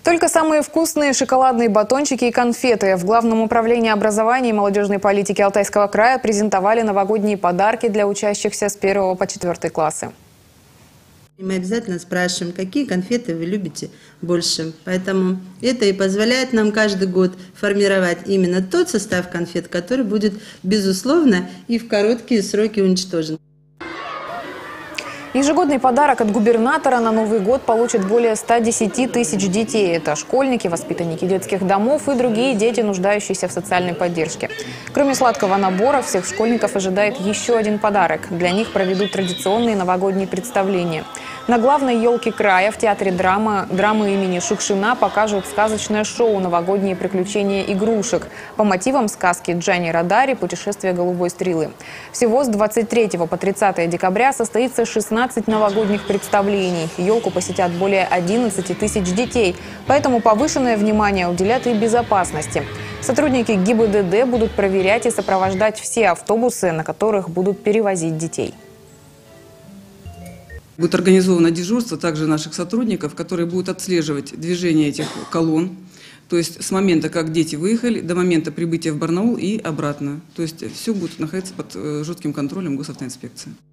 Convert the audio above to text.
Только самые вкусные шоколадные батончики и конфеты. В Главном управлении образования и молодежной политики Алтайского края презентовали новогодние подарки для учащихся с 1 по 4 классы. Мы обязательно спрашиваем, какие конфеты вы любите больше. Поэтому это и позволяет нам каждый год формировать именно тот состав конфет, который будет, безусловно, и в короткие сроки уничтожен. Ежегодный подарок от губернатора на Новый год получат более 110 тысяч детей. Это школьники, воспитанники детских домов и другие дети, нуждающиеся в социальной поддержке. Кроме сладкого набора, всех школьников ожидает еще один подарок. Для них проведут традиционные новогодние представления. На главной елке края в театре драмы имени Шукшина покажут сказочное шоу «Новогодние приключения игрушек» по мотивам сказки Джани Родари «Путешествие голубой стрелы». Всего с 23 по 30 декабря состоится 16 новогодних представлений. Елку посетят более 11 тысяч детей, поэтому повышенное внимание уделят и безопасности. Сотрудники ГИБДД будут проверять и сопровождать все автобусы, на которых будут перевозить детей. Будет организовано дежурство также наших сотрудников, которые будут отслеживать движение этих колонн, то есть с момента, как дети выехали, до момента прибытия в Барнаул и обратно. То есть все будет находиться под жестким контролем госавтоинспекции.